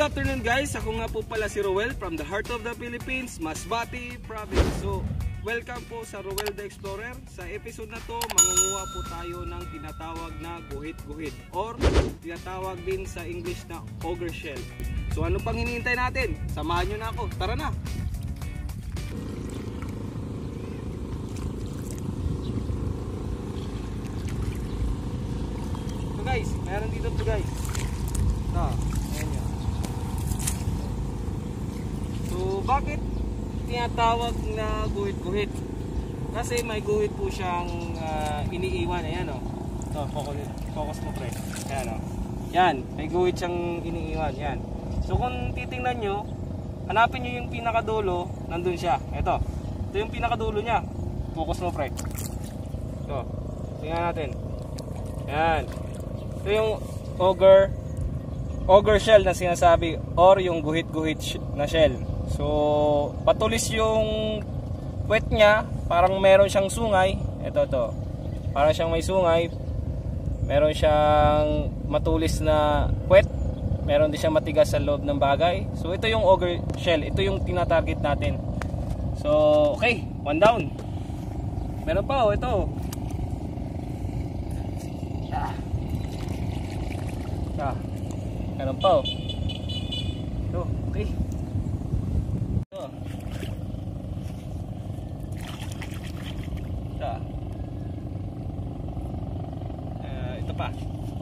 afternoon guys, ako nga po pala si Roel from the heart of the Philippines, Masbate Province. So, welcome po sa Roel the Explorer. Sa episode na to, mangunguha po tayo ng tinatawag na guhit-guhit or tinatawag din sa English na auger shell. So, ano pang hinihintay natin? Samahan nyo na ako. Tara na! So guys, meron dito po guys. Ayan yun. So, bakit tinatawag na guhit-guhit? Kasi may guhit po siyang iniiwan. Ayan o. Ito, focus mo pre. Ayan o. Yan, may guhit siyang iniiwan. Yan. So, kung titingnan nyo, hanapin nyo yung pinakadulo, nandun siya. Ito yung pinakadulo niya. Focus mo pre. Ito, tingnan natin. Yan. Ito yung auger shell na sinasabi or yung guhit-guhit na shell. So, patulis yung puwet niya, parang meron siyang sungay. Ito. Parang siyang may sungay. Meron siyang matulis na puwet. Meron din siyang matigas sa loob ng bagay. So, ito yung auger shell. Ito yung tinatarget natin. So, okay. One down. Meron pa ito. Meron pa ito, okay. Ito pa.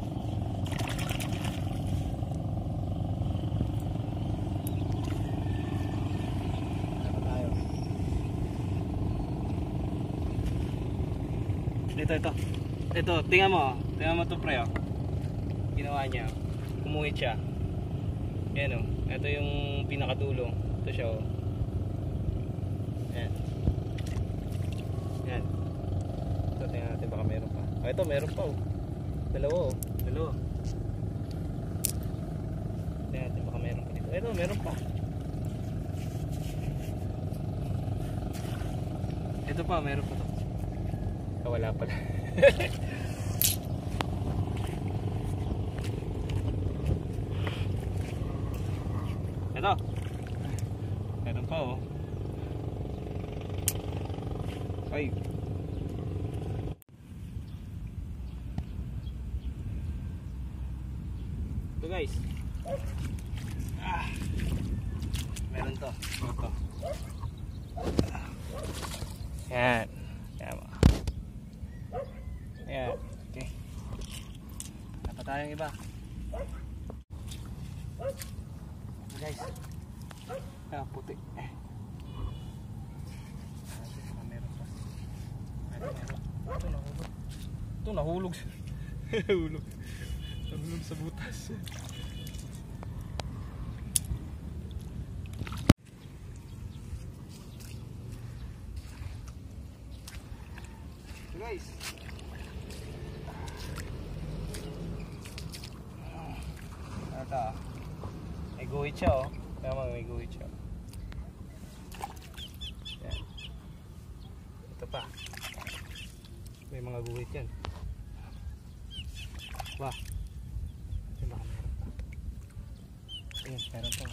Ito, tingnan mo ito pre ginawa niya, kumuhit siya. Ayan o, ito yung pinakadulo. Ito siya o. Ayan. Ito, tingnan natin baka meron pa. Ito meron pa o. Dalawa. Tingnan natin baka meron pa dito. Ito meron pa. Ito pa, meron pa to. Wala pala. Ito. Meron pa o. Ay. Ito guys. Meron to. Ito. Yan. Ayan, okay. Dapat tayong iba. Guys. Puti. Meron pa. Ito nahulog. Nahulog sa butas. Guys. May guhit siya o. Tama, may guhit siya. Yan. Ito pa. May mga guhit yan. Wah. Ito baka meron pa. Ayan, meron pa.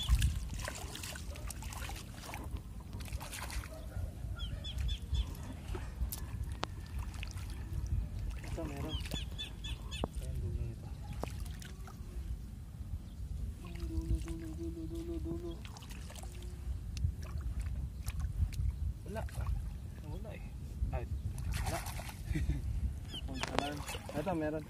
Ito meron. Dulo. Wala eh. Ay, wala. Ito meron.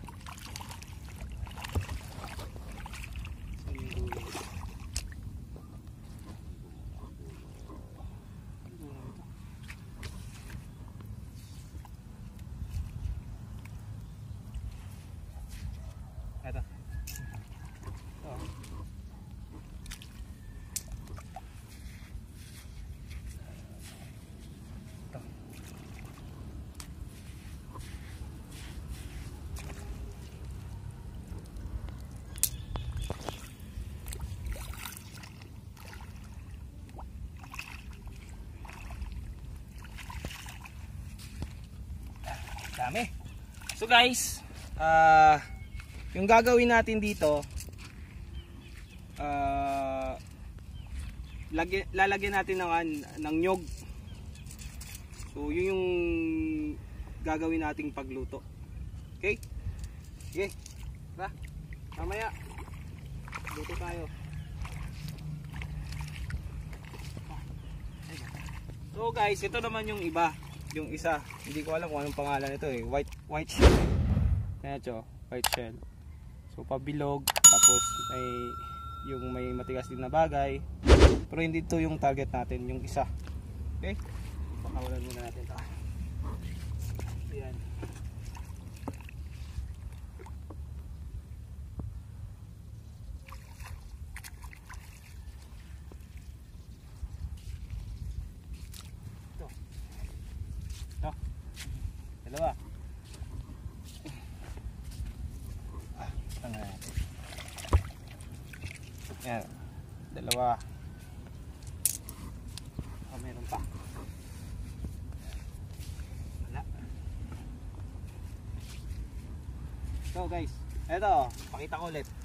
Dami. So guys, yung gagawin natin dito, lalagyan natin ng nyog. So yun yung gagawin nating pagluto. Okay? Sige. Tara. Mamaya luto tayo. So guys, ito naman yung iba. Yung isa, hindi ko alam kung anong pangalan ito eh. White shell. Kaya ito, white shell. So pabilog, tapos may matigas din na bagay. Pero hindi ito yung target natin, yung isa. Okay? Pakawalan muna natin ito. Ayan. Dalawa. Yan. Dalawa. Meron pa. Wala. So guys, eto, pakita ko ulit.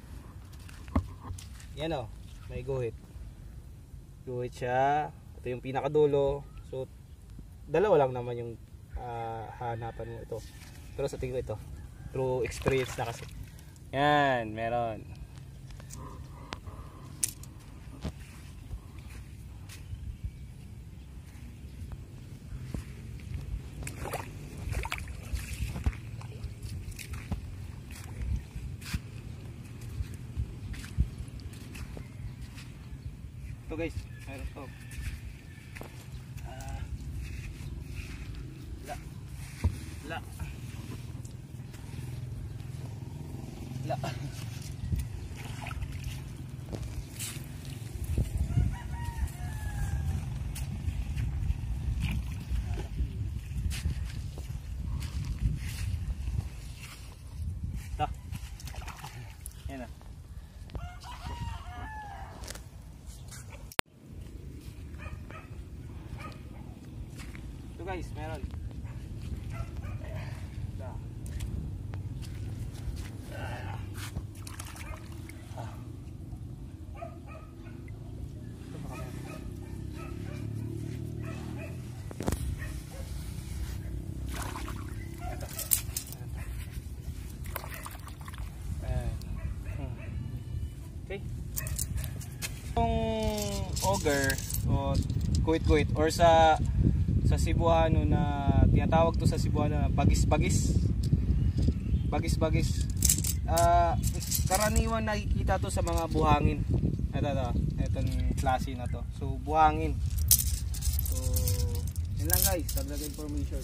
Yan o, may guhit. Guhit siya. Ito yung pinakadulo. So, dalawa lang naman yung hanapan mo ito. Pero sa tingin ko ito, through experience na kasi. Yan, meron. Ito guys, meron to. La. Ta. Yan na. Ito guys, meron. Okay. Yung auger o kuit-kuit or sa Cebuano na tinatawag to sa Cebuano na bagis-bagis. Bagis-bagis. Karaniwan nakikita to sa mga buhangin. Itong klase na to. So buhangin. So yun lang guys, dagdag information.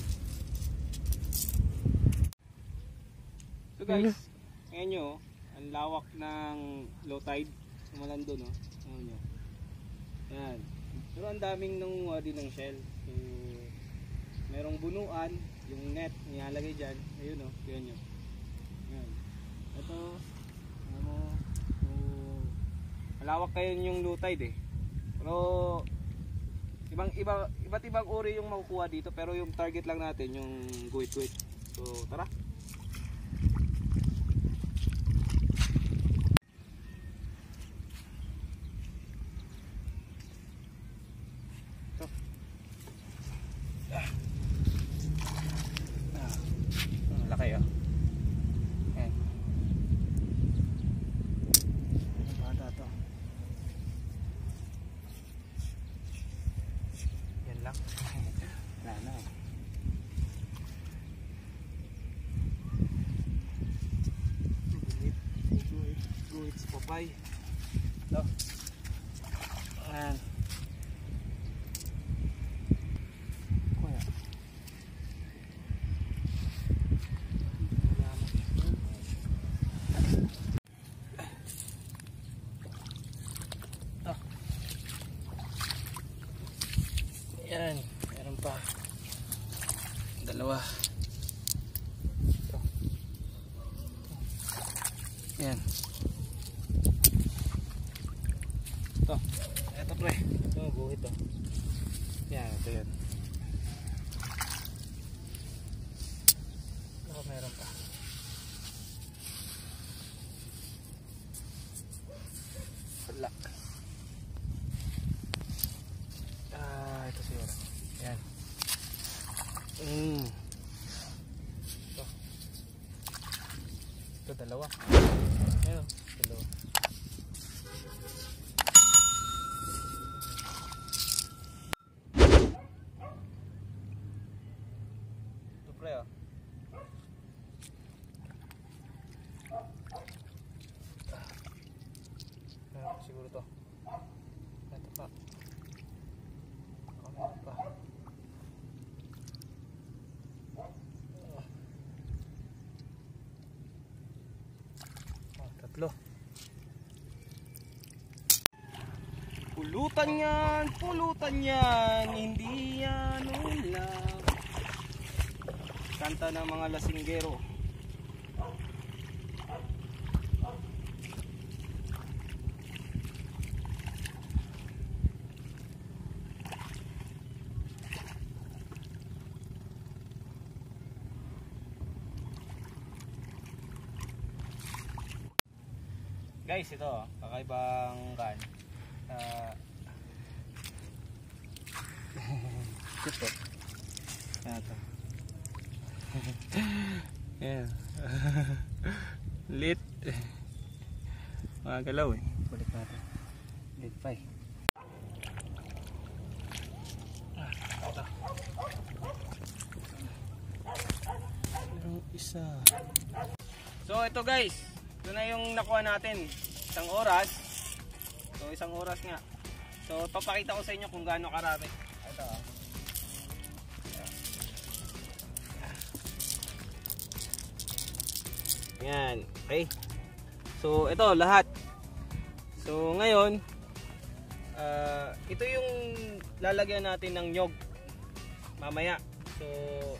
So guys, ngayon nyo, ang lawak ng low tide. Umalan doon, no? Ano nyo? Yan. Pero ang daming nangunguha din ng shell. So, merong bunuan, yung net nilalagay dyan. Ayun, no? Yan yun. Yan. Ito, ano mo, so, malawak kayo yung low tide eh. Pero, iba't ibang uri yung makukuha dito. Pero yung target lang natin, yung guhit-guhit. So, tara. Laki oh. Ayan. Bata to. Yan lang. Wala na eh. Guhit sa papay. Ito. Ayan. Yan, meron pa. Dalawa. Ito. Yan. Ito. Ito pre. Ito, guhit to. Yan, ito yan. Ito, meron pa. Wala. Ito siguro. Yan. Ito dalawa. Ayun, dalawa. Ito pre oh. Siguro to. Ito pa. Ito pa. Tatlo. Pulutan yan, hindi yan ulam. Kanta ng mga lasinggero. Guys, ito kakaibang kan. Ito. Ito. Yan. Lit. Mga galaw eh. Balik natin. Lit pa eh. Ito. Merong isa. So ito guys. Ito na yung nakuha natin. Isang oras. So isang oras nga. So papakita ko sa inyo kung gaano karami. Ito. Yan. Okay. So ito lahat. So ngayon ito yung lalagyan natin ng nyog mamaya. So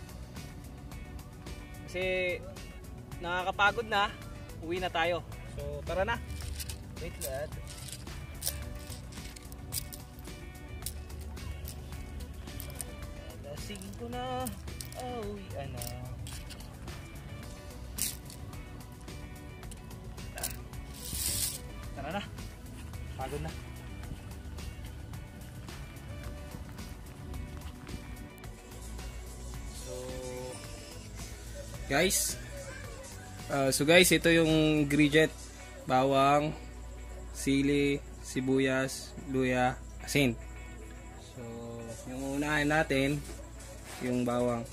kasi nakakapagod na. Uwi na tayo. So tara na. Wait lad. Lasing ko na. Uwian na. Tara na. Pagod na. So guys, ito yung ingredient. Bawang, sili, sibuyas, luya, asin. So, yung unahin natin, yung bawang.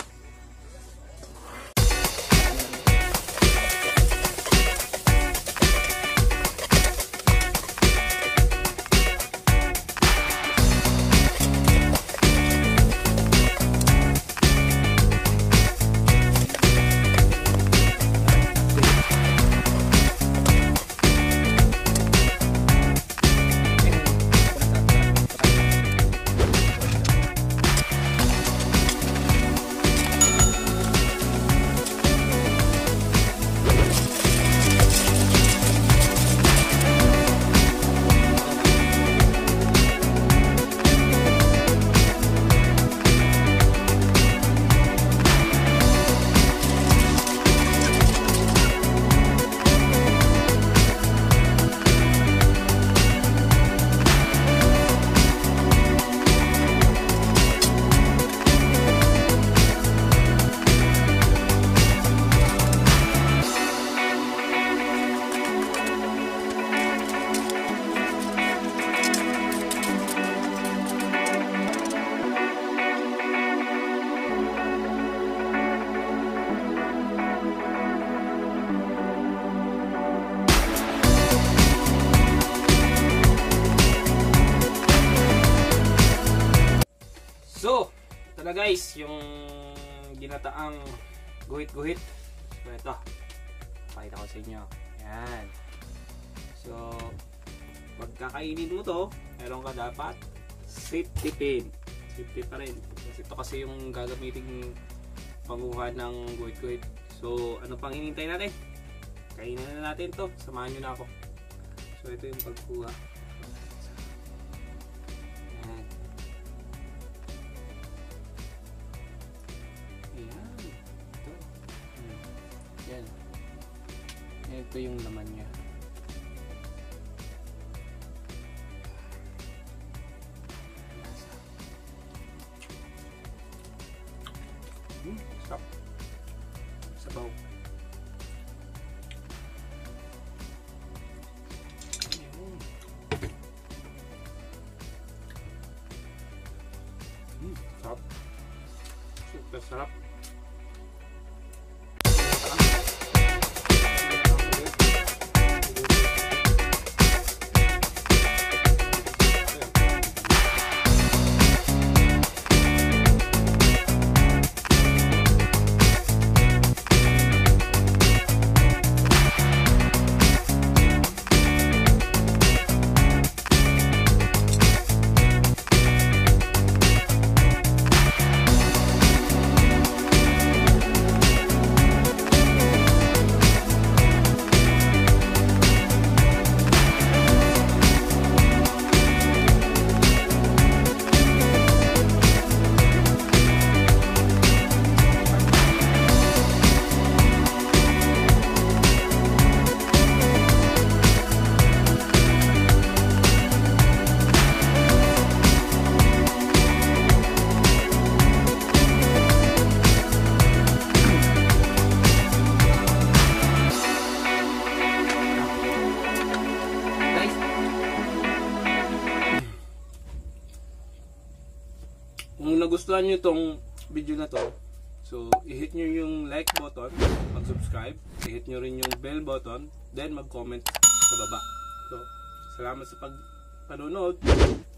So, ito na guys, yung ginataang guhit-guhit. So, ito. Pakita ko sa inyo. Yan. So, pagkakainin mo to, meron ka dapat safety pin. Safety pa rin. Kasi ito kasi yung gagamitin panguha ng guhit-guhit. So, ano pang hinintay natin? Kainin na natin to. Samahan nyo na ako. So, ito yung pagkuha. Ito yung laman niya. Stop. Sabaw. Sarap. Super sarap. Kung nagustuhan nyo itong video na to, so i-hit nyo yung like button, mag-subscribe, i-hit nyo rin yung bell button, then mag-comment sa baba. So, salamat sa pag-panonood.